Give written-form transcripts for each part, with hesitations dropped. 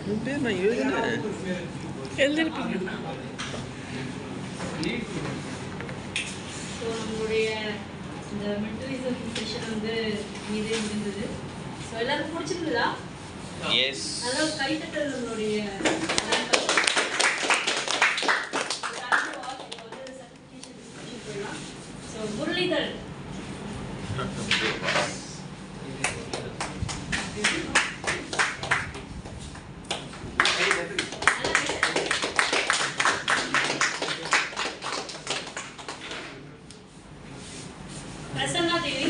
உன் பேர் நான் எழுதுனேன். எழுதிருப்பீங்க. ஸோ நம்மளுடைய இந்த மென்டலிசம் செஷன் வந்து இதே இருந்தது. ஸோ எல்லாருக்கும் பிடிச்சிருந்ததா? எஸ். நல்லா கைத்தட்டல் நம்மளுடைய ஸோ முரளிதர் பிரசன்னா தேவி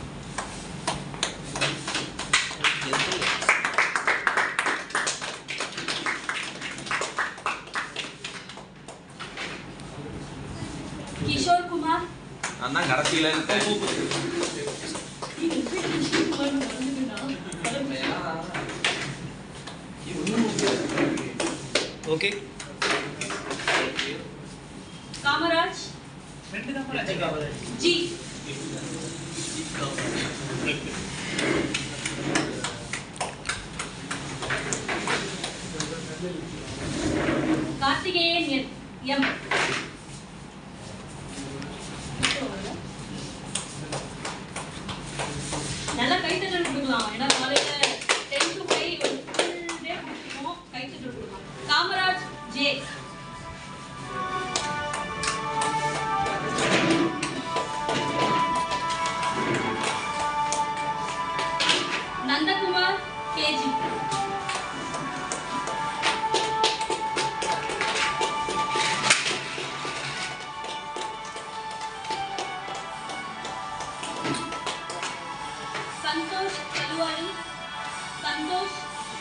கிஷோர் குமார் நான் தான் கடைசியில் இருக்கேன். ஓகே. காமராஜ் ஜி கார்த்திகேயன் எம் நல்லா கைத்தட்டல் கொடுக்கலாம். ஏன்னா காலையில 10 to 5 ஒரு ஃபுல் டே கொடுத்துருக்கோம். கைத்தட்டல் கொடுக்கலாம். Kamaraj J Nandakumar KG Santosh Talwari Santosh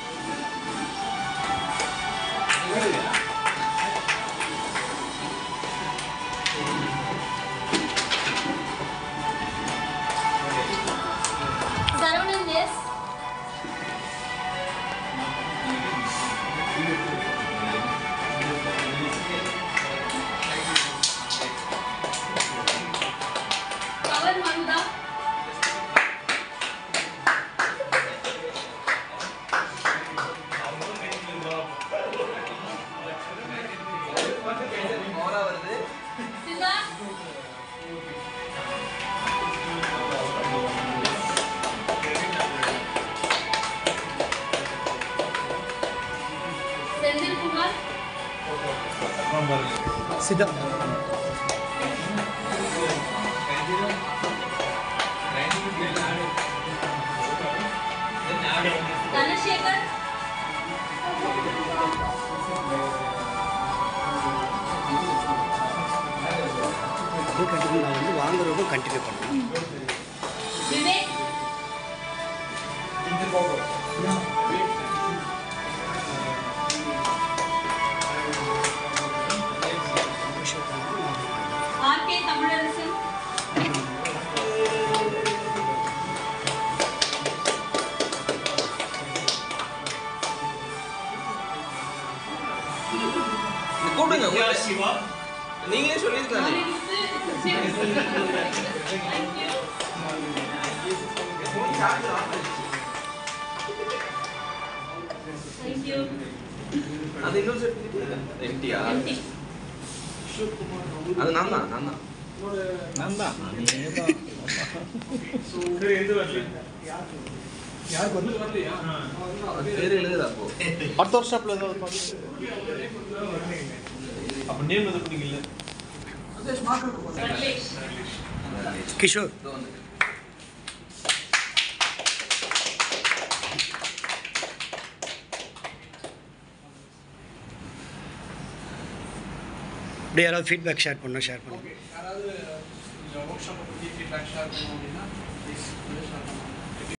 Saravanan S Pavan Maruda Senthil Kumar सीधा धनशेखर कंटिन्यू வந்து வாங்குறவங்க கண்டினியூ பண்ணணும். विवेक आरके तमिழரசன் கூப்பிடுங்க. நீங்களே சொல்லியிருக்கலாம். Thank you. அது இன்னொரு சர்டிஃபிகேட் எம்டியா? அது நான் தான் பேர் எழுதுதா அப்போ? அடுத்த வருஷம் ஸ்டாப்ல ஏதாவது அப்ப நேம் எது பிடிக்கல? கிஷோர் அப்படியே யாராவது ஃபீட்பேக் ஷேர் பண்ணால் ஷேர் பண்ணுங்கள். யாராவது ஒர்க் ஷாப்பை பற்றி ஃபீட்பேக் ஷேர் பண்ணணும் அப்படின்னா ப்ளீஸ் ஷேர் பண்ணுங்கள்.